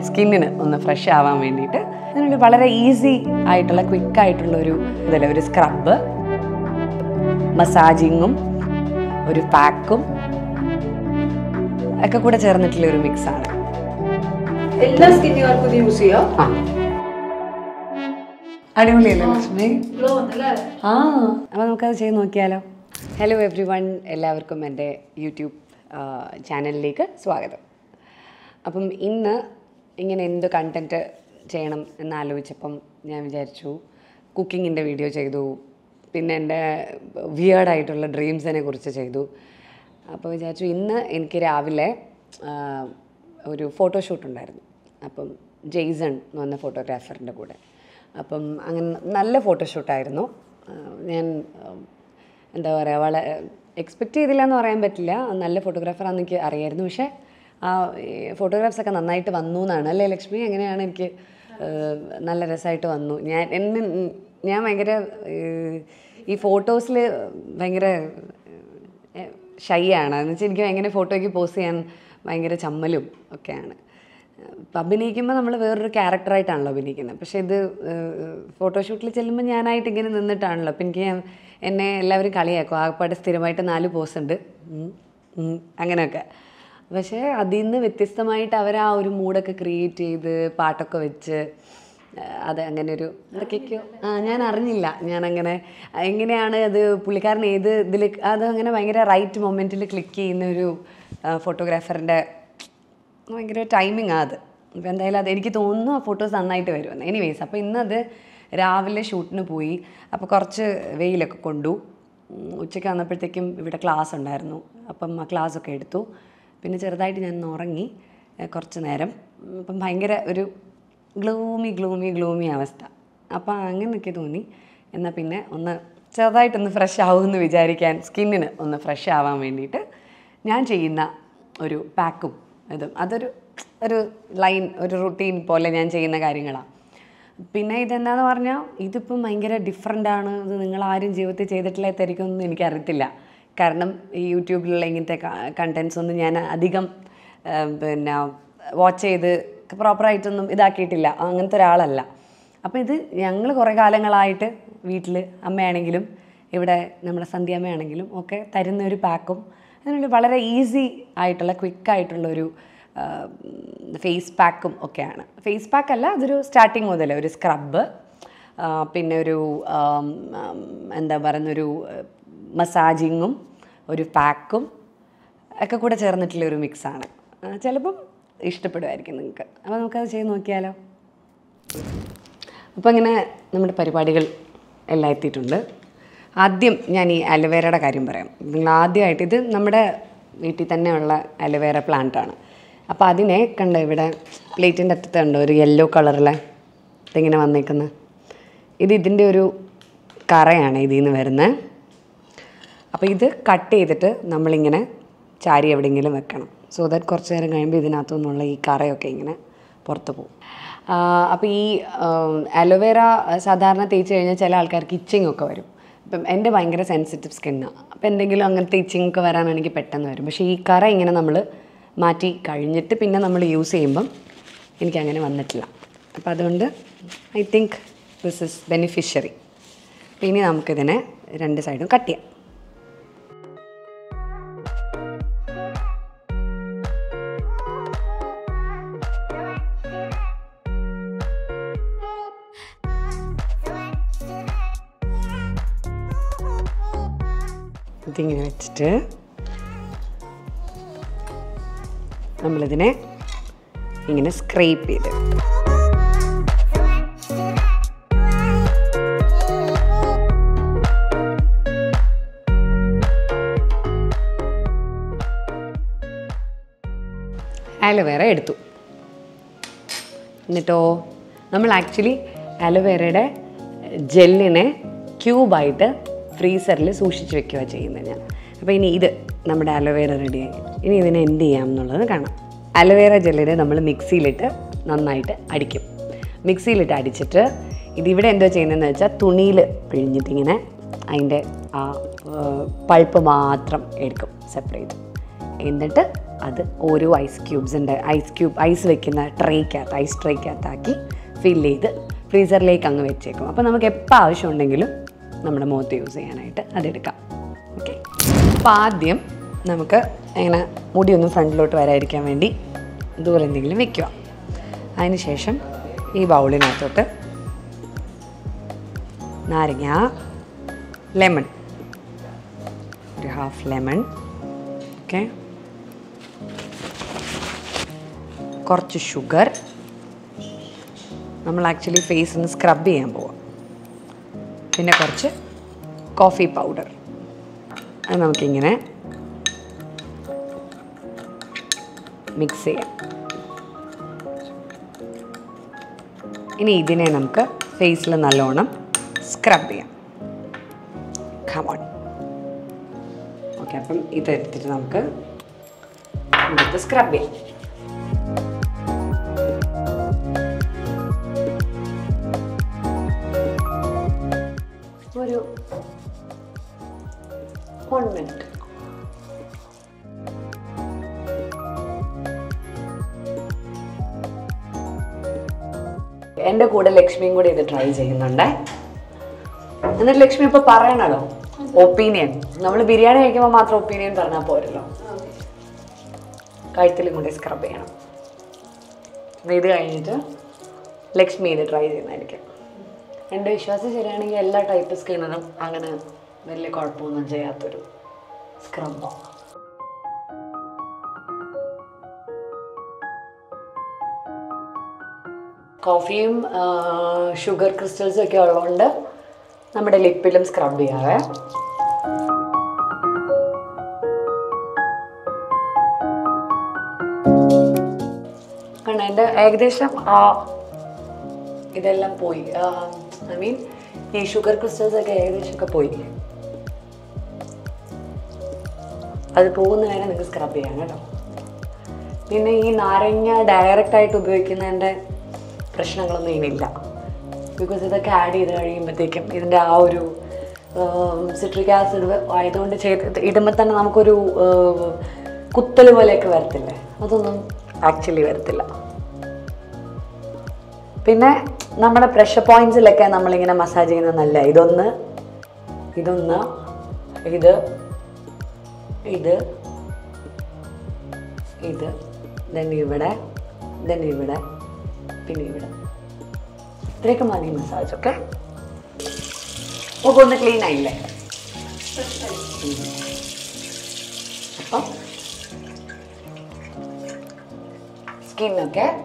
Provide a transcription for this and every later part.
സ്കിന്നിന് ഒന്ന് ഫ്രഷ് ആവാൻ വേണ്ടിയിട്ട് അതിനൊരു വളരെ ഈസി ആയിട്ടുള്ള ക്വിക്കായിട്ടുള്ള ഒരു സ്ക്രബ്, മസാജിങ്ങും ഒരു പാക്കും ഒക്കെ കൂടെ ചേർന്നിട്ടുള്ള ഒരു മിക്സാണ്. എല്ലാ സ്കിന്നുകാർക്കും ഇത് യൂസ് ചെയ്യാം. അടിപൊളിയല്ലേ ലക്ഷ്മി? അപ്പോൾ നമുക്കത് ചെയ്ത് നോക്കിയാലോ. ഹലോ എവ്രി വൺ, എല്ലാവർക്കും എൻ്റെ യൂട്യൂബ് ചാനലിലേക്ക് സ്വാഗതം. അപ്പം ഇന്ന് ഇങ്ങനെ എന്ത് കണ്ടൻറ്റ് ചെയ്യണം എന്നാലോചിച്ചപ്പം ഞാൻ വിചാരിച്ചു കുക്കിങ്ങിൻ്റെ വീഡിയോ ചെയ്തു, പിന്നെ എൻ്റെ വിയേർഡായിട്ടുള്ള ഡ്രീംസിനെ കുറിച്ച് ചെയ്തു. അപ്പോൾ വിചാരിച്ചു ഇന്ന് എനിക്ക് രാവിലെ ഒരു ഫോട്ടോഷൂട്ട് ഉണ്ടായിരുന്നു. അപ്പം ജെയ്സൺ എന്ന് പറഞ്ഞ ഫോട്ടോഗ്രാഫറിൻ്റെ കൂടെ. അപ്പം അങ്ങനെ നല്ല ഫോട്ടോഷൂട്ടായിരുന്നു. ഞാൻ എന്താ പറയുക, വളരെ എക്സ്പെക്റ്റ് ചെയ്തില്ല എന്ന് പറയാൻ പറ്റില്ല. നല്ല ഫോട്ടോഗ്രാഫറാണെന്ന് എനിക്ക് അറിയായിരുന്നു. പക്ഷേ ആ ഫോട്ടോഗ്രാഫ്സൊക്കെ നന്നായിട്ട് വന്നു എന്നാണ് അല്ലേ ലക്ഷ്മി? അങ്ങനെയാണ്. എനിക്ക് നല്ല രസമായിട്ട് വന്നു. ഞാൻ ഭയങ്കര ഈ ഫോട്ടോസിൽ ഭയങ്കര ഷൈ ആണ്. എന്ന് വെച്ചാൽ എനിക്ക് ഭയങ്കര ഫോട്ടോയ്ക്ക് പോസ്റ്റ് ചെയ്യാൻ ഭയങ്കര ചമ്മലും ഒക്കെയാണ്. ഇപ്പം അഭിനയിക്കുമ്പോൾ നമ്മൾ വേറൊരു ക്യാരക്ടറായിട്ടാണല്ലോ അഭിനയിക്കുന്നത്. പക്ഷേ ഇത് ഫോട്ടോഷൂട്ടിൽ ചെല്ലുമ്പോൾ ഞാനായിട്ട് ഇങ്ങനെ നിന്നിട്ടാണല്ലോ. അപ്പം എനിക്ക് എന്നെ എല്ലാവരും കളിയാക്കും, ആകപ്പാടെ സ്ഥിരമായിട്ട് 4 പോസ് ഉണ്ട് അങ്ങനെയൊക്കെ. പക്ഷേ അതിൽ നിന്ന് വ്യത്യസ്തമായിട്ട് അവർ ആ ഒരു മൂഡൊക്കെ ക്രിയേറ്റ് ചെയ്ത് പാട്ടൊക്കെ വെച്ച് അത് അങ്ങനെ ഒരു എന്തൊക്കെയൊക്കെയോ ഞാൻ അറിഞ്ഞില്ല. ഞാനങ്ങനെ എങ്ങനെയാണ് അത് പുള്ളിക്കാരൻ ഏത് ഇതിൽ അത് അങ്ങനെ ഭയങ്കര റൈറ്റ് മൊമെൻറ്റിൽ ക്ലിക്ക് ചെയ്യുന്ന ഒരു ഫോട്ടോഗ്രാഫറിൻ്റെ ഭയങ്കര ടൈമിങ്ങാണ് അത്. അപ്പോൾ എന്തായാലും അത് എനിക്ക് തോന്നുന്നു ആ ഫോട്ടോസ് നന്നായിട്ട് വരുമെന്ന്. എനിവേയ്സ്, അപ്പോൾ ഇന്നത് രാവിലെ ഷൂട്ടിന് പോയി. അപ്പോൾ കുറച്ച് വെയിലൊക്കെ കൊണ്ടു. ഉച്ചയ്ക്ക് വന്നപ്പോഴത്തേക്കും ഇവിടെ ക്ലാസ് ഉണ്ടായിരുന്നു. അപ്പം ആ ക്ലാസ്സൊക്കെ എടുത്തു. പിന്നെ ചെറുതായിട്ട് ഞാൻ ഉറങ്ങി കുറച്ച് നേരം. അപ്പം ഭയങ്കര ഒരു ഗ്ലൂമി അവസ്ഥ. അപ്പോൾ അങ്ങനെയൊക്കെ തോന്നി. എന്നാൽ പിന്നെ ഒന്ന് ചെറുതായിട്ടൊന്ന് ഫ്രഷ് ആവുമെന്ന് വിചാരിക്കാൻ, സ്കിന്നിന് ഒന്ന് ഫ്രഷ് ആവാൻ വേണ്ടിയിട്ട് ഞാൻ ചെയ്യുന്ന ഒരു പാക്കും അതൊരു ലൈൻ, ഒരു റുട്ടീൻ പോലെ ഞാൻ ചെയ്യുന്ന കാര്യങ്ങളാണ്. പിന്നെ ഇതെന്താണെന്ന് പറഞ്ഞാൽ ഇതിപ്പം ഭയങ്കര ഡിഫറെൻ്റാണ്. ഇത് നിങ്ങളാരും ജീവിതത്തിൽ ചെയ്തിട്ടില്ലാത്തായിരിക്കുമെന്ന് എനിക്കറിയത്തില്ല. കാരണം ഈ യൂട്യൂബിലുള്ള ഇങ്ങനത്തെ കണ്ടൻസ് ഒന്നും ഞാൻ അധികം പിന്നെ വാച്ച് ചെയ്ത് പ്രോപ്പറായിട്ടൊന്നും ഇതാക്കിയിട്ടില്ല. അങ്ങനത്തെ ഒരാളല്ല. അപ്പോൾ ഇത് ഞങ്ങൾ കുറേ കാലങ്ങളായിട്ട് വീട്ടിൽ അമ്മയാണെങ്കിലും ഇവിടെ നമ്മുടെ സന്ധ്യമ്മയാണെങ്കിലും ഒക്കെ തരുന്ന ഒരു പാക്കും അതിനൊരു വളരെ ഈസി ആയിട്ടുള്ള ക്വിക്കായിട്ടുള്ളൊരു ഫേസ് പാക്കും ഒക്കെയാണ്. ഫേസ് പാക്കല്ല, അതൊരു സ്റ്റാർട്ടിങ് മുതൽ ഒരു സ്ക്രബ്, പിന്നെ ഒരു എന്താ പറയുന്നൊരു മസാജിങ്ങും ഒരു പാക്കും ഒക്കെ കൂടെ ചേർന്നിട്ടുള്ള ഒരു മിക്സാണ്. ചിലപ്പം ഇഷ്ടപ്പെടുമായിരിക്കും നിങ്ങൾക്ക്. അപ്പോൾ നമുക്കത് ചെയ്ത് നോക്കിയാലോ. അപ്പോൾ ഇങ്ങനെ നമ്മുടെ പരിപാടികൾ എല്ലാം എത്തിയിട്ടുണ്ട്. ആദ്യം ഞാൻ ഈ അലോവേരയുടെ കാര്യം പറയാം. നിങ്ങൾ ആദ്യമായിട്ട് ഇത് നമ്മുടെ വീട്ടിൽ തന്നെയുള്ള അലോവേര പ്ലാന്റാണ്. അപ്പോൾ അതിനെ കണ്ട് ഇവിടെ പ്ലേറ്റിൻ്റെ അറ്റത്ത് കണ്ടോ ഒരു യെല്ലോ കളറിലെ ഇതിങ്ങനെ വന്നേക്കുന്നത്. ഇതിൻ്റെ ഒരു കറയാണ് ഇതിൽ നിന്ന് വരുന്നത്. അപ്പോൾ ഇത് കട്ട് ചെയ്തിട്ട് നമ്മളിങ്ങനെ ചാരി എവിടെയെങ്കിലും വെക്കണം. സോ ദാറ്റ് കുറച്ച് നേരം കഴിയുമ്പോൾ ഇതിനകത്തു നിന്നുള്ള ഈ കറയൊക്കെ ഇങ്ങനെ പുറത്ത് പോകും. അപ്പോൾ ഈ അലോവേര സാധാരണ തേച്ച് കഴിഞ്ഞാൽ ചില ആൾക്കാർക്ക് ഇച്ചിങ് ഒക്കെ വരും. ഇപ്പം എൻ്റെ ഭയങ്കര സെൻസിറ്റീവ് സ്കിന്നാണ്. അപ്പോൾ എന്തെങ്കിലും അങ്ങനത്തെ ഇച്ചിങ് ഒക്കെ വരാൻ എനിക്ക് പെട്ടെന്ന് വരും. പക്ഷേ ഈ കറ ഇങ്ങനെ നമ്മൾ മാറ്റി കഴിഞ്ഞിട്ട് പിന്നെ നമ്മൾ യൂസ് ചെയ്യുമ്പം എനിക്കങ്ങനെ വന്നിട്ടില്ല. അപ്പോൾ അതുകൊണ്ട് I think this is beneficiary. അപ്പോൾ ഇനി നമുക്കിതിനെ 2 സൈഡും കട്ട് ചെയ്യാം. ഇതിങ്ങനെ വെച്ചിട്ട് നമ്മളിതിനെ ഇങ്ങനെ സ്ക്രേപ്പ് ചെയ്ത് അലോവേര എടുത്തു. എന്നിട്ടോ നമ്മൾ ആക്ച്വലി അലോവേരയുടെ ജെല്ലിനെ ക്യൂബായിട്ട് ഫ്രീസറിൽ സൂക്ഷിച്ച് വെക്കുക ചെയ്യുന്നത് ഞാൻ. അപ്പോൾ ഇനി ഇത് നമ്മുടെ അലോവേര റെഡിയായി. ഇനി ഇതിനെ എന്ത് ചെയ്യാം എന്നുള്ളത് കാണാം. അലോവേര ജെല്ലിനെ നമ്മൾ മിക്സിയിലിട്ട് നന്നായിട്ട് അടിക്കും. മിക്സിയിലിട്ട് അടിച്ചിട്ട് ഇതിവിടെ എന്തോ ചെയ്യുന്നതെന്ന് വെച്ചാൽ തുണിയിൽ പിഴിഞ്ഞിട്ടിങ്ങനെ അതിൻ്റെ ആ പൾപ്പ് മാത്രം എടുക്കും സെപ്പറേറ്റ്. എന്നിട്ട് അത് ഓരോ ഐസ് വെക്കുന്ന ഐസ് ട്രേക്കകത്താക്കി ഫില്ല് ചെയ്ത് ഫ്രീസറിലേക്ക് അങ്ങ് വെച്ചേക്കും. അപ്പോൾ നമുക്ക് എപ്പോൾ ആവശ്യമുണ്ടെങ്കിലും നമ്മുടെ മുഖത്ത് യൂസ് ചെയ്യാനായിട്ട് അതെടുക്കാം. ഓക്കെ, അപ്പോൾ ആദ്യം നമുക്ക് ഇങ്ങനെ മുടിയൊന്നും ഫ്രണ്ടിലോട്ട് വരാതിരിക്കാൻ വേണ്ടി ദൂരെ എന്തെങ്കിലും വെക്കുക. അതിന് ശേഷം ഈ ബൗളിനകത്തോട്ട് നാരങ്ങ, ലെമൺ, ഒരു ഹാഫ് ലെമൺ, ഓക്കെ, കുറച്ച് ഷുഗർ. നമ്മൾ ആക്ച്വലി ഫേസ് ഒന്ന് സ്ക്രബ് ചെയ്യാൻ പോവാം. പിന്നെ കുറച്ച് കോഫി പൗഡർ. അത് നമുക്കിങ്ങനെ മിക്സ് ചെയ്യാം. ഇനി ഇതിനെ നമുക്ക് ഫേസിൽ നല്ലോണം സ്ക്രബ് ചെയ്യാം. കമോൺ. ഓക്കെ, അപ്പം ഇതെടുത്തിട്ട് നമുക്ക് മുഖത്ത് സ്ക്രബ് ചെയ്യാം. ഒരു 1 മിനിറ്റ്. എൻ്റെ കൂടെ ലക്ഷ്മിയും കൂടി ഇത് ട്രൈ ചെയ്യുന്നുണ്ട്. എന്നിട്ട് ലക്ഷ്മി ഇപ്പോൾ പറയണല്ലോ ഒപ്പീനിയൻ. നമ്മൾ ബിരിയാണി കഴിക്കുമ്പോൾ മാത്രം ഒപ്പീനിയൻ പറഞ്ഞാൽ പോരല്ലോ, കഴുത്തിലും കൂടി സ്ക്രബ് ചെയ്യണം. ഇത് കഴിഞ്ഞിട്ട് ലക്ഷ്മി ഇത് ട്രൈ ചെയ്യുന്നതായിരിക്കും. എൻ്റെ വിശ്വാസം ശരിയാണെങ്കിൽ എല്ലാ ടൈപ്പ് സ്കിന്നിനും അങ്ങനെ വലിയ കുഴപ്പമൊന്നും ചെയ്യാത്തൊരു സ്ക്രബാണ്. കോഫിയും ഷുഗർ ക്രിസ്റ്റൽസും ഒക്കെ ഉള്ളതുകൊണ്ട് നമ്മുടെ ലിപ്പിലും സ്ക്രബ് ചെയ്യാവേ. കാരണം എൻ്റെ ഏകദേശം ഇതെല്ലാം പോയി. ഐ മീൻ ഈ ഷുഗർ ക്രിസ്റ്റൽസ് ഒക്കെ ഏകദേശമൊക്കെ പോയി. അത് പോകുന്ന വരെ നിങ്ങൾക്ക് സ്ക്രബ് ചെയ്യാം കേട്ടോ. പിന്നെ ഈ നാരങ്ങ ഡയറക്റ്റായിട്ട് ഉപയോഗിക്കുന്നതിൻ്റെ പ്രശ്നങ്ങളൊന്നും ഇതിനില്ല. ബിക്കോസ് ഇതൊക്കെ ആഡ് ചെയ്ത് കഴിയുമ്പോഴത്തേക്കും ഇതിൻ്റെ ആ ഒരു സിട്രിക് ആസിഡ് ആയതുകൊണ്ട് ഇടുമ്പോൾ തന്നെ നമുക്കൊരു കുത്തൽ പോലെയൊക്കെ വരത്തില്ലേ, അതൊന്നും ആക്ച്വലി വരത്തില്ല. പിന്നെ നമ്മുടെ പ്രഷർ പോയിൻറ്റ്സിലൊക്കെ നമ്മളിങ്ങനെ മസാജ് ചെയ്യുന്നത് നല്ല. ഇതൊന്ന് ഇത് ഇവിടെ പിന്നെ ഇവിടെ ഇത്രയൊക്കെ മതി മസാജ്. ഓക്കെ, ഒക്കെ ഒന്ന് ക്ലീൻ ആയില്ലേ? അപ്പം സ്കിന്നൊക്കെ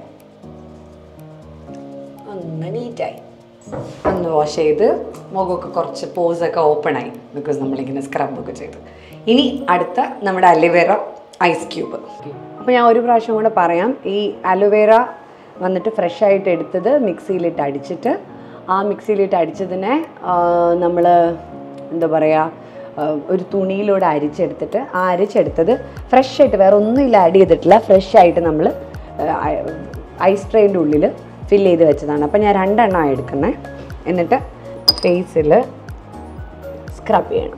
ഒന്ന് നീറ്റായി, ഒന്ന് വാഷ് ചെയ്ത് മുഖമൊക്കെ കുറച്ച് പോസൊക്കെ ഓപ്പണായി. ബിക്കോസ് നമ്മളിങ്ങനെ സ്ക്രബൊക്കെ ചെയ്ത്. ഇനി അടുത്ത നമ്മുടെ അലോവേറ ഐസ് ക്യൂബ്. അപ്പോൾ ഞാൻ ഒരു പ്രാവശ്യം കൂടെ പറയാം. ഈ അലോവേറ വന്നിട്ട് ഫ്രഷ് ആയിട്ട് എടുത്തത് മിക്സിയിലിട്ട് അടിച്ചിട്ട്, ആ മിക്സിയിലിട്ട് അടിച്ചതിനെ നമ്മൾ എന്താ പറയുക, ഒരു തുണിയിലൂടെ അരിച്ചെടുത്തിട്ട്, ആ അരിച്ചെടുത്തത് ഫ്രഷ് ആയിട്ട് വേറെ ഒന്നുമില്ല ആഡ് ചെയ്തിട്ടില്ല, ഫ്രഷ് ആയിട്ട് നമ്മൾ ഐസ് ട്രേൻ്റെ ഉള്ളിൽ ഫിൽ ചെയ്ത് വെച്ചതാണ്. അപ്പോൾ ഞാൻ 2 എണ്ണമാണ് എടുക്കുന്നത്. എന്നിട്ട് ഫേസിൽ സ്ക്രബ് ചെയ്യണം.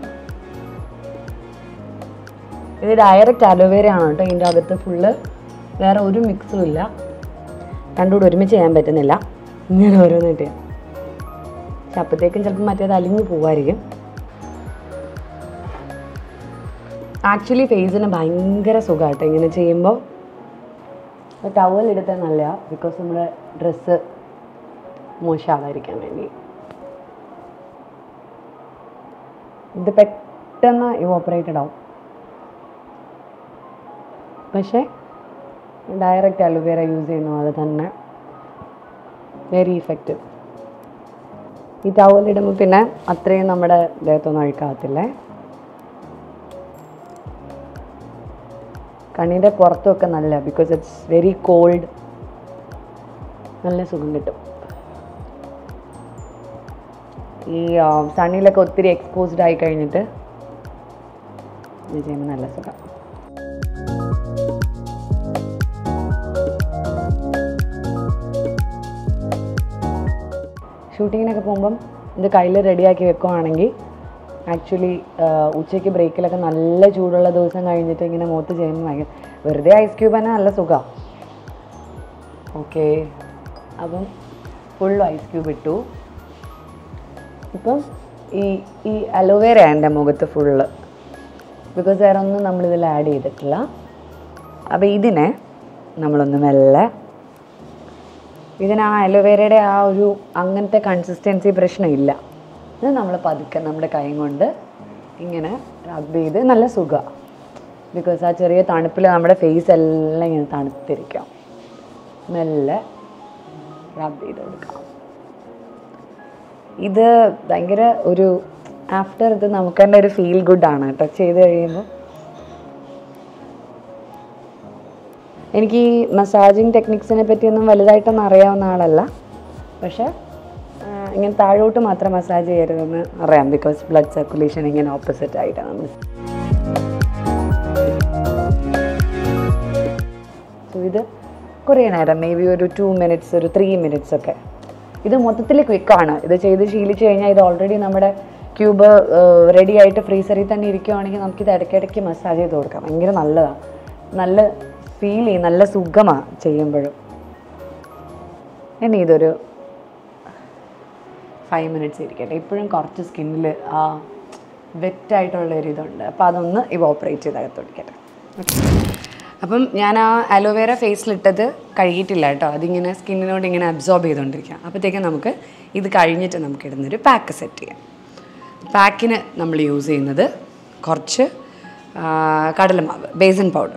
ഇത് ഡയറക്റ്റ് അലോവേര ആണ് കേട്ടോ. ഇതിൻ്റെ അകത്ത് ഫുള്ള് വേറെ ഒരു മിക്സും ഇല്ല. രണ്ടും കൂടെ ഒരുമിച്ച് ചെയ്യാൻ പറ്റുന്നില്ല. ഇങ്ങനെ ഓരോന്നിട്ട് ചെയ്യാം. പക്ഷെ അപ്പോഴത്തേക്കും ചിലപ്പോൾ മറ്റേത് അലിഞ്ഞു പോവായിരിക്കും. ആക്ച്വലി ഫേസിന് ഭയങ്കര സുഖമായിട്ട് ഇങ്ങനെ ചെയ്യുമ്പോൾ. ടവൽ എടുത്താൽ നല്ലതാണ്, ബിക്കോസ് നമ്മുടെ ഡ്രസ്സ് മോശമാവാതിരിക്കാൻ വേണ്ടി. ഇത് പെട്ടെന്ന് ഇവോപ്പറേറ്റഡ് ആവും. പക്ഷേ ഡയറക്റ്റ് അലോവേറ യൂസ് ചെയ്യുന്ന പോലെ തന്നെ വെരി ഇഫക്റ്റീവ്. ഈ ടവലിടുമ്പോൾ പിന്നെ അത്രയും നമ്മുടെ ദേഹത്തൊന്നും അഴുക്കാകത്തില്ലേ. കണ്ണിൻ്റെ പുറത്തുമൊക്കെ നല്ല, ബിക്കോസ് ഇറ്റ്സ് വെരി കോൾഡ്, നല്ല സുഖം കിട്ടും. ഈ സണ്ണിലൊക്കെ ഒത്തിരി എക്സ്പോസ്ഡ് ആയി കഴിഞ്ഞിട്ട് ഇത് ചെയ്യുമ്പോൾ നല്ല സുഖം. ഷൂട്ടിങ്ങിനൊക്കെ പോകുമ്പം ഇത് കയ്യിൽ റെഡിയാക്കി വെക്കുവാണെങ്കിൽ ആക്ച്വലി ഉച്ചയ്ക്ക് ബ്രേക്കിലൊക്കെ നല്ല ചൂടുള്ള ദിവസം കഴിഞ്ഞിട്ട് ഇങ്ങനെ മുഖത്ത് ചെയ്യുമ്പോൾ ഭയങ്കര വെറുതെ ഐസ് ക്യൂബ് തന്നെ നല്ല സുഖമാണ്. ഓക്കെ, അപ്പം ഫുള്ള് ഐസ് ക്യൂബ് ഇട്ടു. ഇപ്പം ഈ അലോവേര എൻ്റെ മുഖത്ത് ഫുള്ള്, ബിക്കോസ് വേറെ ഒന്നും നമ്മളിതിൽ ആഡ് ചെയ്തിട്ടില്ല. അപ്പോൾ ഇതിനെ നമ്മളൊന്ന് മെല്ലെ, ഇതിന് ആ അലോവേരയുടെ ആ ഒരു അങ്ങനത്തെ കൺസിസ്റ്റൻസി പ്രശ്നമില്ല. ഇത് നമ്മൾ പതുക്കെ നമ്മുടെ കൈ കൊണ്ട് ഇങ്ങനെ റബ്ബ് ചെയ്ത് നല്ല സുഖമാണ്. ബിക്കോസ് ആ ചെറിയ തണുപ്പിൽ നമ്മുടെ ഫേസ് എല്ലാം ഇങ്ങനെ തണുത്തിരിക്കാം. മെല്ലെ റബ്ബ് ചെയ്ത് കൊടുക്കാം. ഇത് ഭയങ്കര ഒരു ആഫ്റ്റർ ഇത് നമുക്ക് തന്നെ ഒരു ഫീൽ ഗുഡാണ് കേട്ടോ ചെയ്ത് കഴിയുമ്പോൾ. എനിക്ക് ഈ മസാജിങ് ടെക്നിക്സിനെ പറ്റിയൊന്നും വലുതായിട്ടൊന്നും അറിയാവുന്ന ആളല്ല, പക്ഷേ ഇങ്ങനെ താഴോട്ട് മാത്രം മസാജ് ചെയ്യരുതെന്ന് അറിയാം. ബിക്കോസ് ബ്ലഡ് സർക്കുലേഷൻ ഇങ്ങനെ ഓപ്പോസിറ്റ് ആയിട്ടാണ് നമ്മൾ. സോ ഇത് കുറേ നേരം, മേ ബി ഒരു 2 minutes, ഒരു 3 minutes ഒക്കെ. ഇത് മൊത്തത്തിൽ ക്വിക്കാണ്. ഇത് ചെയ്ത് ശീലിച്ച് കഴിഞ്ഞാൽ ഇത് ഓൾറെഡി നമ്മുടെ ക്യൂബ് റെഡി ആയിട്ട് ഫ്രീസറിൽ തന്നെ ഇരിക്കുവാണെങ്കിൽ നമുക്കിത് ഇടയ്ക്കിടയ്ക്ക് മസാജ് ചെയ്ത് കൊടുക്കാം. ഭയങ്കര നല്ലതാണ്, നല്ല ഫീൽ ചെയ്യും, നല്ല സുഖമാണ് ചെയ്യുമ്പോഴും. ഇനി ഇതൊരു 5 minutes ഇരിക്കട്ടെ. ഇപ്പോഴും കുറച്ച് സ്കിന്നിൽ ആ വെറ്റായിട്ടുള്ളൊരിതുണ്ട്, അപ്പോൾ അതൊന്ന് ഇവോപ്പറേറ്റ് ചെയ്ത് അകത്തൊടിക്കട്ടെ. അപ്പം ഞാൻ ആ അലോവേര ഫേസിലിട്ടത് കഴുകിയിട്ടില്ല കേട്ടോ. അതിങ്ങനെ സ്കിന്നിനോട് ഇങ്ങനെ അബ്സോർബ് ചെയ്തുകൊണ്ടിരിക്കുക. അപ്പോഴത്തേക്കും നമുക്ക് ഇത് കഴിഞ്ഞിട്ട് നമുക്ക് ഇടുന്നൊരു പാക്ക് സെറ്റ് ചെയ്യാം. പാക്കിന് നമ്മൾ യൂസ് ചെയ്യുന്നത് കുറച്ച് കടലമാവ്, ബേസൻ പൗഡർ.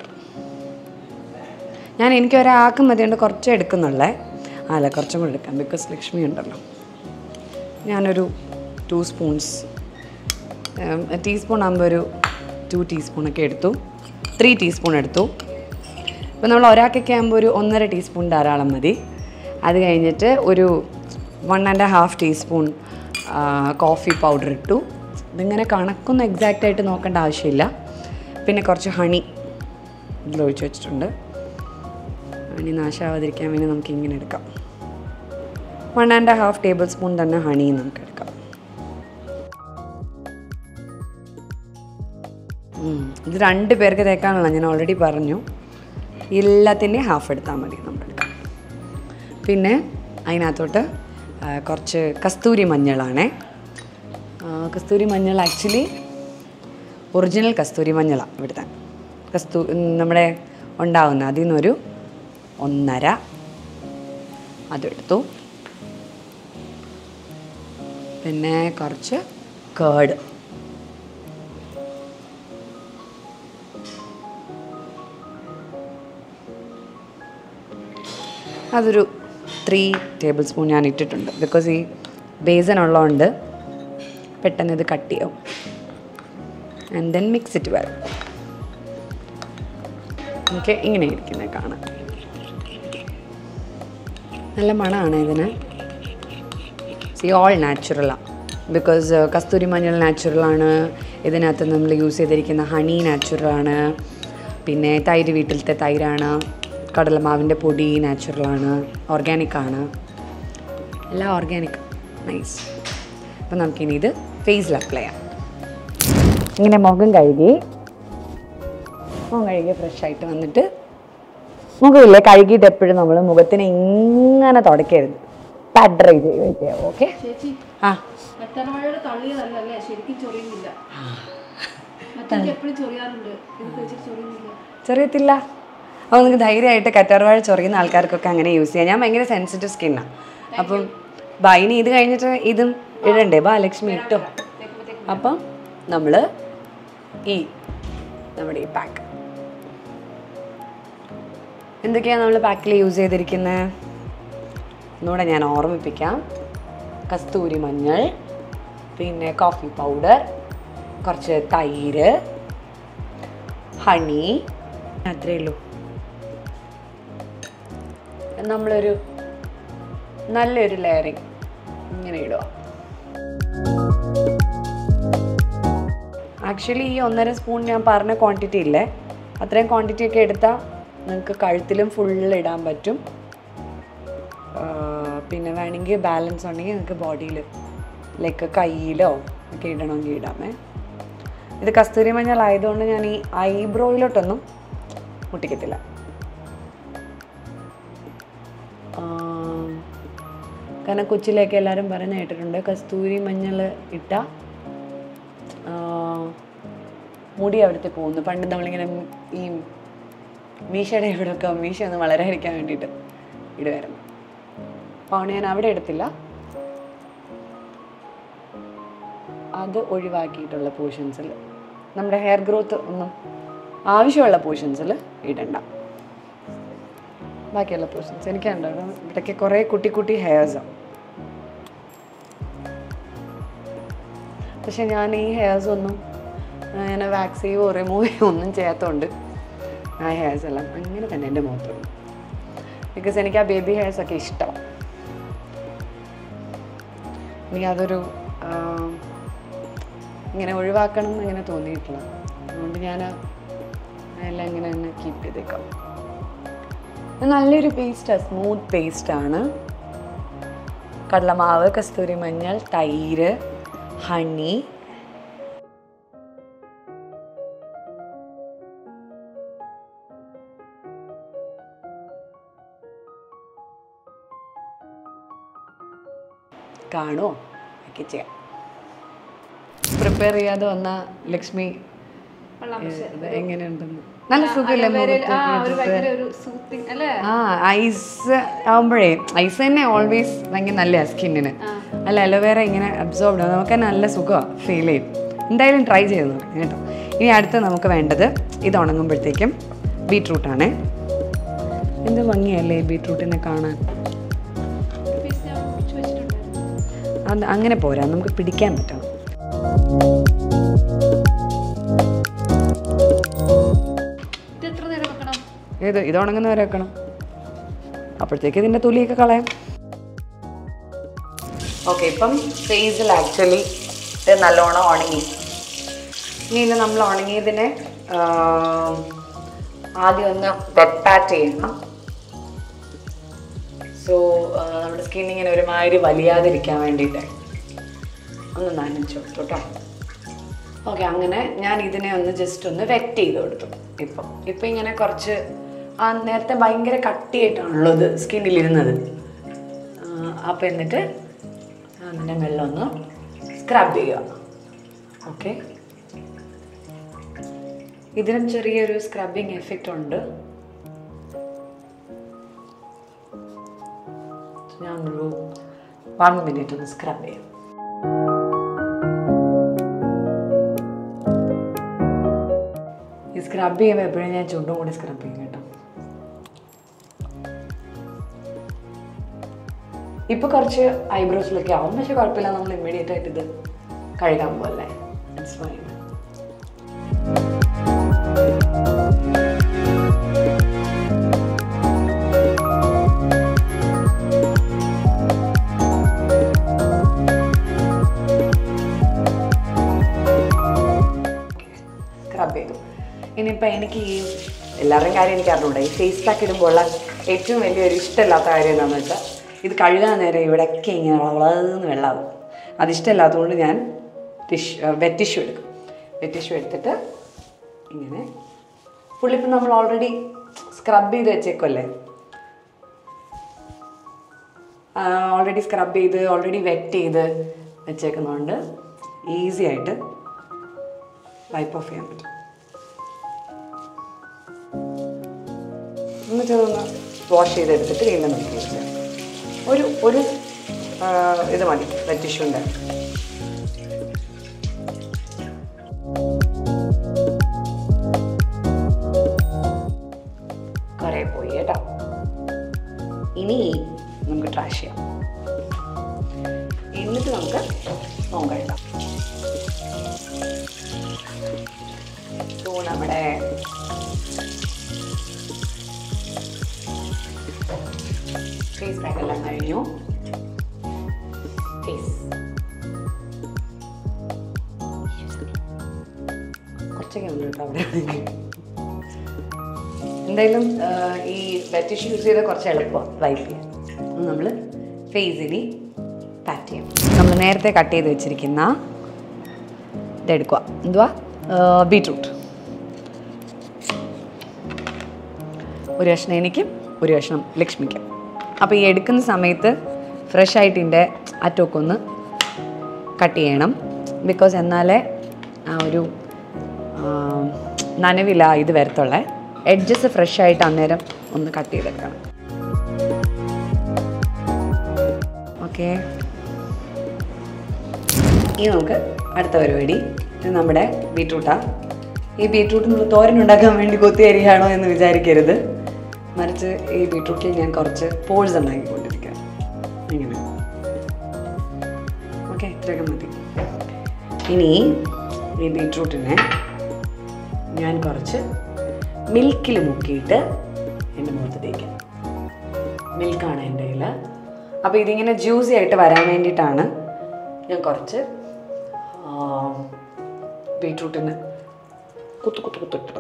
എനിക്ക് ഒരാൾക്ക് മതിയുണ്ട്, കുറച്ച് എടുക്കുന്നുള്ളേ. അല്ല, കുറച്ചും കൂടെ എടുക്കാം, ബിക്കോസ് ലക്ഷ്മി ഉണ്ടല്ലോ. ഞാനൊരു 2 spoons, ടീസ്പൂൺ ആകുമ്പോൾ ഒരു 2 teaspoon എടുത്തു. 3 teaspoon എടുത്തു. ഇപ്പോൾ നമ്മൾ ഒരാൾക്കൊക്കെ ആകുമ്പോൾ ഒരു 1.5 teaspoon ധാരാളം മതി. അത് കഴിഞ്ഞിട്ട് ഒരു 1.5 teaspoon കോഫി പൗഡർ ഇട്ടു. ഇതിങ്ങനെ കണക്കൊന്നും എക്സാക്റ്റായിട്ട് നോക്കേണ്ട ആവശ്യമില്ല. പിന്നെ കുറച്ച് ഹണി ഇതിലൊഴിച്ച് വെച്ചിട്ടുണ്ട്. ഹണി നാശാവാതിരിക്കാൻ വേണ്ടി നമുക്ക് ഇങ്ങനെ എടുക്കാം. 1.5 tablespoon തന്നെ ഹണി നമുക്ക് എടുക്കാം. ഇത് 2 പേർക്ക് തേക്കാനുള്ള, ഞാൻ ഓൾറെഡി പറഞ്ഞു. എല്ലാത്തിൻ്റെയും ഹാഫ് എടുത്താൽ മതി നമ്മളെടുക്കാം. പിന്നെ അതിനകത്തോട്ട് കുറച്ച് കസ്തൂരി മഞ്ഞളാണേ. കസ്തൂരി മഞ്ഞൾ ആക്ച്വലി ഒറിജിനൽ കസ്തൂരി മഞ്ഞളാണ് ഇവിടുത്തെ നമ്മുടെ ഉണ്ടാവുന്ന. അതിൽ നിന്നൊരു 1.5 അതെടുത്തു. പിന്നെ കുറച്ച് കേർഡ്, അതൊരു 3 tablespoon ഞാൻ ഇട്ടിട്ടുണ്ട്. ബിക്കോസ് ഈ ബേസൻ ഉള്ളതുകൊണ്ട് പെട്ടെന്ന് ഇത് കട്ട് ചെയ്യും. And then mix it well. Okay, ഇങ്ങനെ ഇരിക്കുന്നത് കാണാം. നല്ല മണമാണ് ഇതിന്. സി ഓൾ നാച്ചുറലാണ്. ബിക്കോസ് കസ്തൂരി മഞ്ഞൾ നാച്ചുറലാണ്. ഇതിനകത്ത് നമ്മൾ യൂസ് ചെയ്തിരിക്കുന്ന ഹണി നാച്ചുറലാണ്. പിന്നെ തൈര് വീട്ടിലത്തെ തൈരാണ്. കടലമാവിൻ്റെ പൊടി നാച്ചുറലാണ്, ഓർഗാനിക്കാണ്, എല്ലാം ഓർഗാനിക്. നൈസ്. അപ്പം നമുക്കിനി ഇത് ഫേസിൽ അപ്ലൈ ചെയ്യാം. ഇങ്ങനെ മുഖം കഴുകി ഫ്രഷ് ആയിട്ട് വന്നിട്ട്, മുഖമില്ലേ കഴുകിയിട്ട് എപ്പോഴും നമ്മൾ മുഖത്തിന് ഇങ്ങനെ തുടയ്ക്കരുത്, പാഡ് ഡ്രൈ ചെയ്യുക. ഓക്കെ, ആ ചെറിയത്തില്ല. അപ്പോൾ നിങ്ങൾക്ക് ധൈര്യമായിട്ട് കറ്റാർവാഴ ചൊറിയുന്ന ആൾക്കാർക്കൊക്കെ അങ്ങനെ യൂസ് ചെയ്യാം. ഞാൻ ഭയങ്കര സെൻസിറ്റീവ് സ്കിന്നാണ്. അപ്പം ഇനി ഇത് കഴിഞ്ഞിട്ട് ഇതും ഇടണ്ടേ? ലക്ഷ്മി ഇട്ടോ. അപ്പം നമ്മൾ നമ്മുടെ ഈ പാക്ക് എന്തൊക്കെയാണ് നമ്മൾ പാക്കിൽ യൂസ് ചെയ്തിരിക്കുന്നത് ഒന്നുകൂടെ ഞാൻ ഓർമ്മിപ്പിക്കാം. കസ്തൂരി മഞ്ഞൾ, പിന്നെ കോഫി പൗഡർ, കുറച്ച് തൈര്, ഹണി, അത്രയേ ഉള്ളൂ. നമ്മളൊരു നല്ലൊരു ലെയറിങ് ഇങ്ങനെ ഇടുക. ആക്ച്വലി ഈ 1.5 സ്പൂൺ ഞാൻ പറഞ്ഞ ക്വാണ്ടിറ്റി ഇല്ലേ, അത്രയും ക്വാണ്ടിറ്റി ഒക്കെ എടുത്താൽ നിങ്ങൾക്ക് കഴുത്തിലും ഫുള്ള് ഇടാൻ പറ്റും. പിന്നെ വേണമെങ്കിൽ ബാലൻസ് ഉണ്ടെങ്കിൽ നിങ്ങൾക്ക് ബോഡിയിൽ ലൈക്ക് കയ്യിലോ ഒക്കെ ഇടണമെങ്കിൽ ഇടാമേ. ഇത് കസ്തൂരി മഞ്ഞൾ ആയതുകൊണ്ട് ഞാൻ ഈ ഐബ്രോയിലോട്ടൊന്നും മുട്ടിക്കത്തില്ല. കാരണം കൊച്ചിലേക്ക് എല്ലാവരും പറഞ്ഞു കേട്ടിട്ടുണ്ട് കസ്തൂരി മഞ്ഞൾ ഇട്ട മുടി അവിടുത്തെ പോകുന്നു. പണ്ട് നമ്മളിങ്ങനെ ഈ മീശയുടെ ഇവിടെയൊക്കെ മീശ ഒന്ന് വളരാതിരിക്കാൻ വേണ്ടിയിട്ട് ഇടുമായിരുന്നു. അപ്പോൾ ഞാൻ അവിടെ എടുത്തില്ല, അത് ഒഴിവാക്കിയിട്ടുള്ള പോർഷൻസിൽ നമ്മുടെ ഹെയർ ഗ്രോത്ത് ഒന്നും ആവശ്യമുള്ള പോർഷൻസിൽ ഇടണ്ട. ബാക്കിയുള്ള പോർഷൻസ് എനിക്കുണ്ടാകും. ഇവിടേക്ക് കുറേ കുട്ടി കുട്ടി ഹെയർസാണ്. പക്ഷെ ഞാൻ ഈ ഹെയർസ് ഒന്നും അങ്ങനെ വാക്സ് ചെയ്യുകയോ റിമൂവ് ചെയ്യുകയോ ഒന്നും ചെയ്യാത്തതുകൊണ്ട് ആ ഹെയർസ് എല്ലാം അങ്ങനെ തന്നെ എൻ്റെ മുഖത്തുണ്ട്. ബിക്കോസ് എനിക്ക് ആ ബേബി ഹെയർസൊക്കെ ഇഷ്ടമാണ്. എനിക്കതൊരു ഇങ്ങനെ ഒഴിവാക്കണം എന്നിങ്ങനെ തോന്നിയിട്ടില്ല. അതുകൊണ്ട് ഞാൻ എല്ലാം ഇങ്ങനെ തന്നെ കീപ്പ് ചെയ്തേക്കാം. നല്ലൊരു പേസ്റ്റാണ്, സ്മൂത്ത് പേസ്റ്റാണ്. കടലമാവ്, കസ്തൂരി മഞ്ഞൾ, തൈര്, ഹണി, കാണുമോ ഒക്കെ ചെയ്യാം. പ്രിപ്പയർ ചെയ്യാതെ വന്ന ലക്ഷ്മി എങ്ങനെയുണ്ടെന്ന് നല്ല സുഖമില്ല. ഐസ് ആവുമ്പോഴേ ഐസ് തന്നെ ഓൾവേസ് ഭയങ്കര നല്ലതാണ് സ്കിന്നിന്. അല്ല അലോവേറ ഇങ്ങനെ അബ്സോർബ്ഡ് ആവും, നമുക്ക് തന്നെ നല്ല സുഖമാണ് ഫീൽ ചെയ്യും. എന്തായാലും ട്രൈ ചെയ്ത് നോക്കാം കേട്ടോ. ഇനി അടുത്ത് നമുക്ക് വേണ്ടത് ഇത് ഉണങ്ങുമ്പോഴത്തേക്കും ബീട്രൂട്ടാണ്. എന്ത് ഭംഗിയല്ലേ ബീട്രൂട്ടിനെ കാണാൻ. അത് അങ്ങനെ പോരാ, നമുക്ക് പിടിക്കാൻ പറ്റണം. ഇത് ഉണങ്ങുന്ന വരെ വെക്കണം. അപ്പോഴത്തേക്ക് ഇതിൻ്റെ തൊലിയൊക്കെ കളയാം. ഓക്കെ, ഇപ്പം ഫേസിൽ ആക്ച്വലി ഇത് നല്ലോണം ഉണങ്ങി. ഇനി ഇത് നമ്മൾ ഉണങ്ങിയതിനെ ആദ്യം ഒന്ന് വെറ്റ് പാറ്റ് ചെയ്യണം. സോ നമ്മുടെ സ്കിൻ ഇങ്ങനെ ഒരുമാതിരി വലിയാതിരിക്കാൻ വേണ്ടിയിട്ട് ഒന്ന് നനച്ചു കൊടുത്തു കേട്ടോ. ഓക്കെ, അങ്ങനെ ഞാൻ ഇതിനെ ഒന്ന് ജസ്റ്റ് ഒന്ന് വെറ്റ് ചെയ്ത് കൊടുത്തു. ഇപ്പം ഇങ്ങനെ കുറച്ച് നേരത്തെ ഭയങ്കര കട്ടിയായിട്ടാണല്ലോ ഇത് സ്കിന്നിലിരുന്നത്. അപ്പം എന്നിട്ട് അതിൻ്റെ വെള്ളം ഒന്ന് സ്ക്രബ് ചെയ്യുക. ഓക്കെ, ഇതിനും ചെറിയൊരു സ്ക്രബിങ് എഫക്റ്റ് ഉണ്ട്. ഞാനൊരു 1 മിനിറ്റ് ഒന്ന് സ്ക്രബ് ചെയ്യാം. ഈ സ്ക്രബ് ചെയ്യുമ്പോൾ എപ്പോഴും ഞാൻ ചുണ്ടും കൂടി സ്ക്രബ് ചെയ്യും കേട്ടോ. ഇപ്പോൾ കുറച്ച് ഐബ്രോസിലൊക്കെ ആവും, പക്ഷെ കുഴപ്പമില്ല, നമ്മൾ ഇമ്മീഡിയറ്റ് ആയിട്ട് ഇത് കഴുകാൻ പോലെ ഇറ്റ്സ് ഫൈൻ. സ്ക്രബ് ചെയ്തു. ഇനിയിപ്പോൾ എനിക്ക് ഈ എല്ലാവരുടെയും കാര്യം എനിക്ക് അറിഞ്ഞൂടെ, ഈ ഫേസ് പാക്ക് ഇടുമ്പോഴുള്ള ഏറ്റവും വലിയൊരു ഇഷ്ടമില്ലാത്ത കാര്യം എന്താണെന്ന് വെച്ചാൽ ഇത് കഴുകാൻ നേരം ഇവിടെയൊക്കെ ഇങ്ങനെ വളർന്ന് വെള്ളമാകും. അതിഷ്ടമില്ലാത്തതുകൊണ്ട് ഞാൻ വെറ്റ് ടിഷ്യൂ എടുക്കും. വെറ്റ് ടിഷ്യൂ എടുത്തിട്ട് ഇങ്ങനെ പുള്ളിപ്പം നമ്മൾ ഓൾറെഡി സ്ക്രബ് ചെയ്ത് വെച്ചേക്കുമല്ലേ, ഓൾറെഡി സ്ക്രബ് ചെയ്ത് ഓൾറെഡി വെറ്റ് ചെയ്ത് വെച്ചേക്കുന്നതുകൊണ്ട് ഈസി ആയിട്ട് വൈപ്പ് ഓഫ് ചെയ്യാൻ പറ്റും. എന്നിട്ട് ഒന്ന് വാഷ് ചെയ്തെടുത്തിട്ട് വീണ്ടും നമുക്ക് യൂസ് ചെയ്യാം. ഒരു ഇത് മതി വെറ്റ് ടിഷ്യൂൻ്റെ. കുറേ പോയി കേട്ടോ. ഇനി നമുക്ക് ട്രാഷ് ചെയ്യാം. എന്നിട്ട് നമുക്ക് നോക്കാം. സോ നമ്മുടെ ഫേസ് പാക്ക് എല്ലാം കഴിഞ്ഞു. ഫേസ് കുറച്ചൊക്കെ ഉണ്ട് കേട്ടോ അവിടെ. എന്തായാലും ഈ വെറ്റ് ടിഷ്യൂ യൂസ് ചെയ്താൽ കുറച്ച് എളുപ്പമാണ് വൈപ്പ് ചെയ്യാൻ. നമ്മൾ ഫേസിന് പാറ്റ് ചെയ്യും. നമ്മൾ നേരത്തെ കട്ട് ചെയ്ത് വെച്ചിരിക്കുന്ന ഇതെടുക്കുക. എന്തുവാ? ബീട്രൂട്ട്. ഒരു കഷ്ണം എനിക്കും ഒരു കഷ്ണം ലക്ഷ്മിക്കും. അപ്പോൾ ഈ എടുക്കുന്ന സമയത്ത് ഫ്രഷ് ആയിട്ട് ഇതിൻ്റെ അറ്റമൊക്കെ ഒന്ന് കട്ട് ചെയ്യണം. ബിക്കോസ് എന്നാലേ ആ ഒരു നനവില്ല ഇത് വരത്തുള്ളേ. എഡ്ജസ് ഫ്രഷ് ആയിട്ട് അന്നേരം ഒന്ന് കട്ട് ചെയ്തെടുക്കണം. ഓക്കെ, ഇനി നമുക്ക് അടുത്ത പരിപാടി. ഇത് നമ്മുടെ ബീട്രൂട്ടാണ്. ഈ ബീട്രൂട്ട് നമ്മൾ തോരൻ ഉണ്ടാക്കാൻ വേണ്ടി കൊത്തി അരിയാണോ എന്ന് വിചാരിക്കരുത്. മറിച്ച് ഈ ബീട്രൂട്ടിൽ ഞാൻ കുറച്ച് പോൾസ് ഉണ്ടാക്കിക്കൊണ്ടിരിക്കുക. ഇങ്ങനെ ഓക്കെ, ഇത്രയൊക്കെ മതി. ഇനി ഈ ബീട്രൂട്ടിനെ ഞാൻ കുറച്ച് മിൽക്കിൽ മുക്കിയിട്ട് എൻ്റെ മുഖത്ത് തേക്കാം. മിൽക്കാണ് എൻ്റെ കയ്യിൽ. അപ്പോൾ ഇതിങ്ങനെ ജ്യൂസി ആയിട്ട് വരാൻ വേണ്ടിയിട്ടാണ് ഞാൻ കുറച്ച് ബീട്രൂട്ടിന് കുത്തിട്ടത്.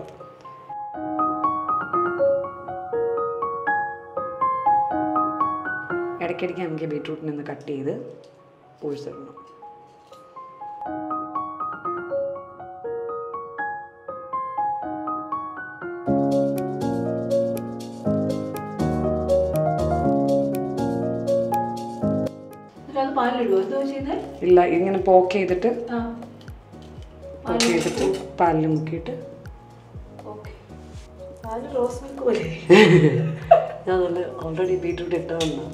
ഇടയ്ക്കിടയ്ക്ക് നമുക്ക് ബീട്രൂട്ടിനെ ഒന്ന് കട്ട് ചെയ്ത് പൊഴിച്ചിടണം. ഇല്ല, ഇങ്ങനെ പോക്ക് ചെയ്തിട്ട് പാലിൽ മുക്കിയിട്ട് ഞാൻ ഓൾറെഡി ബീട്രൂട്ട് ഇട്ടതാണ്.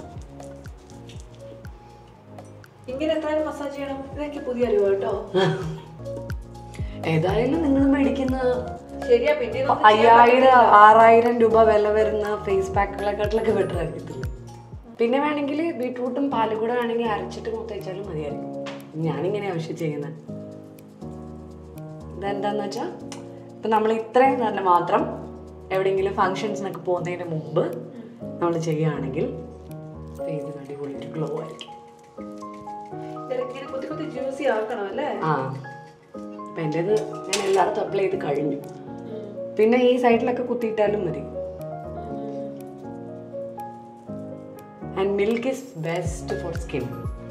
ഇങ്ങനെ എത്രയും മസാജ് ചെയ്യണം? ഇതൊക്കെ പുതിയ അറിവ് കേട്ടോ. ഏതായാലും നിങ്ങൾ മേടിക്കുന്ന ശരിയാ, പിന്നെ 5000-6000 രൂപ വില വരുന്ന ഫേസ് പാക്കുകളെക്കാട്ടിലൊക്കെ ബെറ്റർ ആയിരിക്കത്തില്ല. പിന്നെ വേണമെങ്കിൽ ബീട്രൂട്ടും പാലും കൂടെ വേണമെങ്കിൽ അരച്ചിട്ട് മൊത്തം വെച്ചാലും മതിയായിരിക്കും. ഞാനിങ്ങനെ ആവശ്യം ചെയ്യുന്നത് ഇതെന്താന്ന് വെച്ചാൽ, ഇപ്പം നമ്മൾ ഇത്രയും നല്ല മാത്രം എവിടെയെങ്കിലും ഫങ്ഷൻസിനൊക്കെ പോകുന്നതിന് മുമ്പ് നമ്മൾ ചെയ്യുകയാണെങ്കിൽ ഫേസിന് അടിപൊളി ഒരു ഗ്ലോ ആയിരിക്കും. ആ, അപ്പം എൻ്റേത് ഞാൻ എല്ലായിടത്തും അപ്ലൈ ചെയ്ത് കഴിഞ്ഞു. പിന്നെ ഈ സൈഡിലൊക്കെ കുത്തിയിട്ടാലും മതി. And milk is best for skin.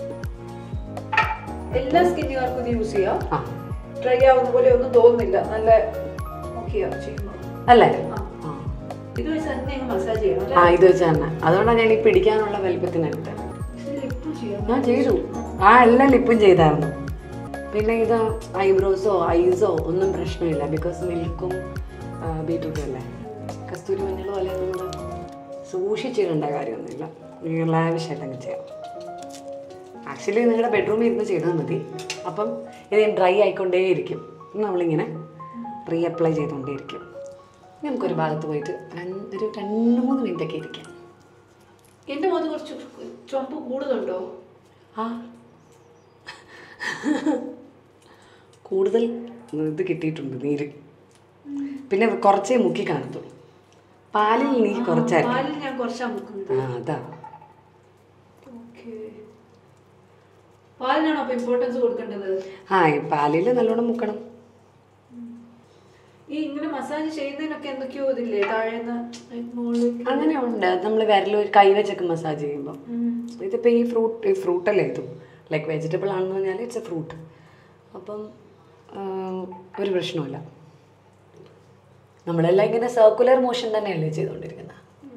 എല്ലാ സ്കിന്നുകാർക്കും ഇത് യൂസ് ചെയ്യാം. ട്രൈ ആവുന്ന പോലെ ഒന്നും തോന്നുന്നില്ല. നല്ല അല്ലേ? ഇത് വെച്ച് തന്നെ മസാജ് ചെയ്യണം. ആ, ഇത് വെച്ച് തന്നെ. അതുകൊണ്ടാണ് ഞാൻ ഈ പിടിക്കാനുള്ള വലിപ്പത്തിനെടുത്തത്. ഞാൻ ചെയ്തു. എല്ലാ ലിപ്പും ചെയ്തായിരുന്നു. പിന്നെ ഇത് ഐബ്രോസോ ഐസോ ഒന്നും പ്രശ്നമില്ല. ബിക്കോസ് മിൽക്കും ബീട്രൂട്ടും അല്ലേ. കസ്തൂരി മഞ്ഞൾ പോലെ നമ്മൾ സൂക്ഷിച്ചിടേണ്ട കാര്യമൊന്നുമില്ല. നിങ്ങൾ ലാവിഷായിട്ടങ്ങ് ചെയ്യാം. ആക്ച്വലി നിങ്ങളുടെ ബെഡ്റൂമിൽ ഇരുന്ന് ചെയ്താൽ മതി. അപ്പം ഇത് ഡ്രൈ ആയിക്കൊണ്ടേയിരിക്കും. നമ്മളിങ്ങനെ അപ്ലൈ ചെയ്തുകൊണ്ടേയിരിക്കും. നമുക്കൊരു ഭാഗത്ത് പോയിട്ട് ഒരു 2-3 മിനിറ്റൊക്കെ ഇരിക്കാം. എൻ്റെ മുഖത്ത് കുറച്ച് ചുവപ്പ് കൂടുതലുണ്ടോ? ആ, കൂടുതൽ ഇത് കിട്ടിയിട്ടുണ്ട്, നീര്. പിന്നെ കുറച്ചേ മുക്കി കാണത്തുള്ളൂ. പാലിൽ നീ കുറച്ചായിരുന്നു. ഞാൻ കുറച്ചാ മുക്കുന്നത്. ആ, അതാ. പാലിനാണോ അപ്പൊ ഇമ്പോർട്ടൻസ് കൊടുക്കേണ്ടത്? ആ, ഈ പാലിൽ നല്ലോണം മുക്കണം. ഈ ഇങ്ങനെ മസാജ് ചെയ്യുന്നതിനൊക്കെ എന്തൊക്കെയോ ഇതില്ലേ താഴേന്ന് അങ്ങനെ ഉണ്ട്. നമ്മൾ വിരൽ കൈ വെച്ചൊക്കെ മസാജ് ചെയ്യുമ്പോൾ ഇതിപ്പോൾ ഈ ഫ്രൂട്ടല്ലേ ഇതും ലൈക്ക് വെജിറ്റബിൾ ആണെന്ന് പറഞ്ഞാൽ ഇറ്റ്സ് എ ഫ്രൂട്ട്. അപ്പം ഒരു പ്രശ്നമില്ല. നമ്മളെല്ലാം ഇങ്ങനെ സർക്കുലർ മോഷൻ തന്നെയല്ലേ ചെയ്തുകൊണ്ടിരിക്കുന്നത്.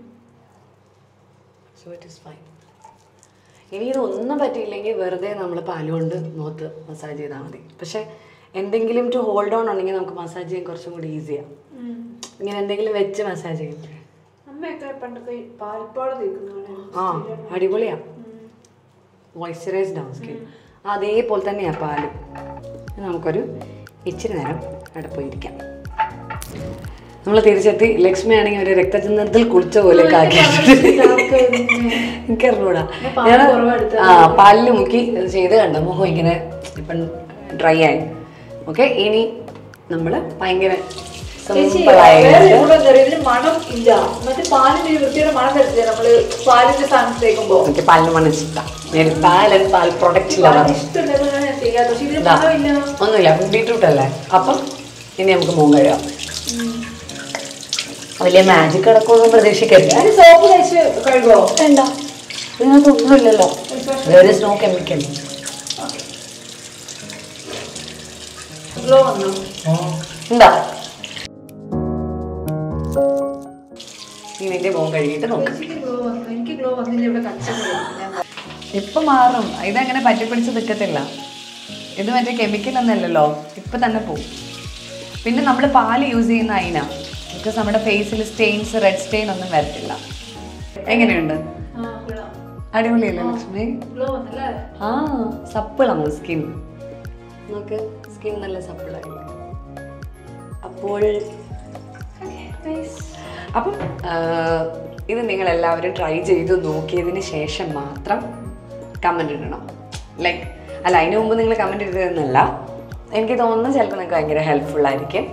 So it is fine. ഇനി ഇതൊന്നും പറ്റിയില്ലെങ്കിൽ വെറുതെ നമ്മൾ പാലുകൊണ്ട് മുഖത്ത് മസാജ് ചെയ്താൽ മതി. പക്ഷേ എന്തെങ്കിലും ടു ഹോൾഡ് ഓൺ ഉണ്ടെങ്കിൽ നമുക്ക് മസാജ് ചെയ്യാൻ കുറച്ചും കൂടി ഈസിയാണ്. ഇങ്ങനെ എന്തെങ്കിലും വെച്ച് മസാജ് ചെയ്യുമ്പോൾ ആ, അടിപൊളിയാണ്. മോയ്സ്ചറൈസ്ഡ് ആവും സ്കിൻ. അതേപോലെ തന്നെയാണ് പാല്. നമുക്കൊരു ഇച്ചിരി നേരം അവിടെ പോയിരിക്കാം. നമ്മൾ തിരിച്ചെത്തി. ലക്ഷ്മി ആണെങ്കിൽ ഒരു രക്തചന്ദ്രത്തിൽ കുളിച്ച പോലെ എനിക്കറിഞ്ഞൂടാ. ഞാൻ പാലിൽ മുക്കി ചെയ്ത് കണ്ട മുഖം ഇങ്ങനെ ഇപ്പം ഡ്രൈ ആയി. ഓക്കെ, ഇനി നമ്മൾ ഭയങ്കര മണം ഇല്ല. മറ്റേ പാലിന്റെ വൃത്തിയുടെ മണം തരത്തില്ല നമ്മള് പാലിന്റെ സ്ഥാനത്ത് തേക്കുമ്പോ. എനിക്ക് പാലിന് മണം ഇഷ്ടമാണ്. പാൽ പ്രൊഡക്റ്റ് ഒന്നുമില്ല. ബീട്രൂട്ട് അല്ലേ. അപ്പം ഇനി നമുക്ക് മുഖം കഴുകാം. വലിയ മാജിക് കിടക്കുമെന്ന് പ്രതീക്ഷിക്കരുത്. സോപ്പ് തേച്ച് കഴുകുമോ? വേണ്ട, ഇതിനകത്തൊന്നുമില്ലല്ലോ. വേറെ സ്നോ കെമിക്കൽ. എന്താ നീ നിന്റെ മുഖം കഴുകിയിട്ട് നോക്കാം. എനിക്ക് ഗ്ലോ വന്നില്ല, ഇവിടെ കച്ചവടം ഇപ്പം മാറും. ഇതങ്ങനെ പറ്റിപ്പിടിച്ച് നിൽക്കത്തില്ല. ഇത് മറ്റേ കെമിക്കൽ ഒന്നല്ലല്ലോ, ഇപ്പം തന്നെ പോവും. പിന്നെ നമ്മൾ പാല് യൂസ് ചെയ്യുന്ന അതിന ബിക്കോസ് നമ്മുടെ ഫേസിൽ സ്റ്റെയിൻസ്, റെഡ് സ്റ്റെയിൻ ഒന്നും വരത്തില്ല. എങ്ങനെയുണ്ട്? അടിപൊളിയല്ലേ ലക്ഷ്മി? ആ സപ്പിളാണ് സ്കിൻ. നമുക്ക് സ്കിൻ നല്ല സപ്പിളായില്ലേ? അപ്പോൾ അപ്പം ഇത് നിങ്ങളെല്ലാവരും ട്രൈ ചെയ്ത് നോക്കിയതിന് ശേഷം മാത്രം കമൻറ്റ് ഇടണം. ലൈക്ക് അല്ല, അതിന് മുമ്പ് നിങ്ങൾ കമൻറ്റ് ഇടുന്നതല്ല. എനിക്ക് തോന്നുന്നു ചിലപ്പോൾ നിങ്ങൾക്ക് ഭയങ്കര ഹെൽപ്ഫുൾ ആയിരിക്കും.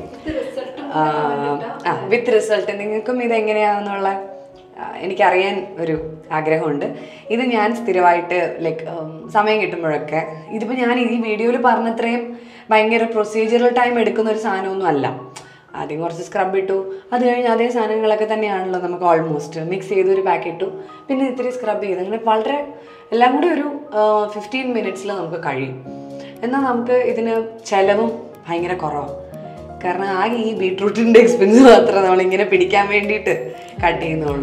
With result. നിങ്ങൾക്കും ഇതെങ്ങനെയാണെന്നുള്ള എനിക്കറിയാൻ ഒരു ആഗ്രഹമുണ്ട്. ഇത് ഞാൻ സ്ഥിരമായിട്ട് ലൈക്ക് സമയം കിട്ടുമ്പോഴൊക്കെ, ഇതിപ്പോൾ ഞാൻ ഈ വീഡിയോയിൽ പറഞ്ഞത്രയും ഭയങ്കര പ്രൊസീജിയറൽ ടൈം എടുക്കുന്ന ഒരു സാധനമൊന്നും അല്ല. ആദ്യം കുറച്ച് സ്ക്രബ് ഇട്ടു, അത് കഴിഞ്ഞ് അതേ സാധനങ്ങളൊക്കെ തന്നെയാണല്ലോ നമുക്ക് ഓൾമോസ്റ്റ് മിക്സ് ചെയ്തൊരു പാക്ക് ഇട്ടു, പിന്നെ ഇത്തിരി സ്ക്രബ് ചെയ്ത്, അങ്ങനെ വളരെ എല്ലാം കൂടി ഒരു 15 മിനിറ്റ്സിൽ നമുക്ക് കഴിയും. എന്നാൽ നമുക്ക് ഇതിന് ചിലവും ഭയങ്കര കുറവാണ്. കാരണം ആകെ ഈ ബീട്രൂട്ടിൻ്റെ എക്സ്പെൻസ് മാത്രമേ നമ്മളിങ്ങനെ പിടിക്കാൻ വേണ്ടിയിട്ട് കട്ട് ചെയ്യുന്നുള്ളൂ.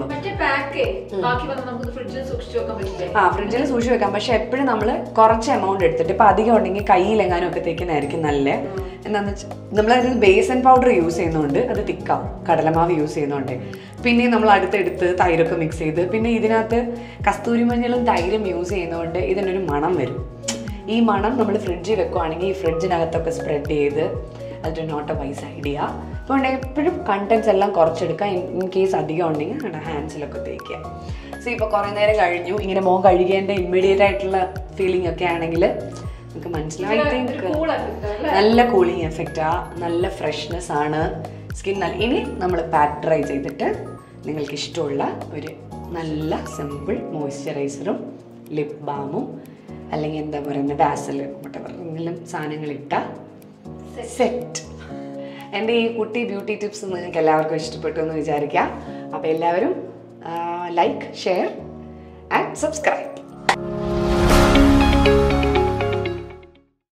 ഫ്രിഡ്ജിൽ സൂക്ഷിച്ച് വെക്കാം. പക്ഷെ എപ്പോഴും നമ്മൾ കുറച്ച് എമൗണ്ട് എടുത്തിട്ട്, ഇപ്പം അധികം ഉണ്ടെങ്കിൽ കയ്യിലെങ്ങാനും ഒക്കെ തേക്കുന്നതായിരിക്കും നല്ലത്. എന്താണെന്ന് വെച്ചാൽ നമ്മളതിൽ ബേസൻ പൗഡർ യൂസ് ചെയ്യുന്നതുകൊണ്ട് അത് തിക്കാവും, കടലമാവ് യൂസ് ചെയ്യുന്നതുകൊണ്ട്. പിന്നെ നമ്മൾ അടുത്തെടുത്ത് തൈരൊക്കെ മിക്സ് ചെയ്ത്, പിന്നെ ഇതിനകത്ത് കസ്തൂരി മഞ്ഞളും തൈരും യൂസ് ചെയ്യുന്നതുകൊണ്ട് ഇതിനൊരു മണം വരും. ഈ മണം നമ്മൾ ഫ്രിഡ്ജിൽ വെക്കുവാണെങ്കിൽ ഈ ഫ്രിഡ്ജിനകത്തൊക്കെ സ്പ്രെഡ് ചെയ്ത്, അതൊരു നോട്ട് എ വൈസ് ഐഡിയ. അപ്പോൾ എപ്പോഴും കണ്ടൻസ് എല്ലാം കുറച്ചെടുക്കുക. ഇൻ കേസ് അധികം ഉണ്ടെങ്കിൽ നമ്മുടെ ഹാൻഡ്സിലൊക്കെ തേക്കുക. സോ ഇപ്പോൾ കുറേ നേരം കഴിഞ്ഞു, ഇങ്ങനെ മുഖം കഴുകേണ്ട ഇമ്മീഡിയറ്റ് ആയിട്ടുള്ള ഫീലിംഗ് ഒക്കെ ആണെങ്കിൽ നമുക്ക് മനസ്സിലായി. ഐ തിങ്ക് നല്ല കൂളിംഗ് എഫക്റ്റാ, നല്ല ഫ്രഷ്നെസ് ആണ് സ്കിൻ. ഇനി നമ്മൾ പാക്ക് ഡ്രൈ ചെയ്തിട്ട് നിങ്ങൾക്ക് ഇഷ്ടമുള്ള ഒരു നല്ല സിമ്പിൾ മോയ്സ്ചറൈസറും ലിപ് ബാമും അല്ലെങ്കിൽ എന്താ പറയുന്നത് വാസൽ എന്തെങ്കിലും സാധനങ്ങളിട്ട സെറ്റ്. എൻ്റെ ഈ കുട്ടി ബ്യൂട്ടി ടിപ്സ് നിങ്ങൾക്ക് എല്ലാവർക്കും ഇഷ്ടപ്പെട്ടു എന്ന് വിചാരിക്കാം. അപ്പോൾ എല്ലാവരും ലൈക്ക്, ഷെയർ ആൻഡ് സബ്സ്ക്രൈബ്.